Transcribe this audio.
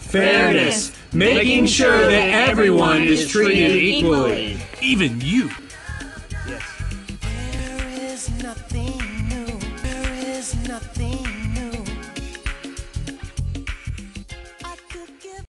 Fairness, making sure that everyone is treated equally. Even you. There is nothing new. There is nothing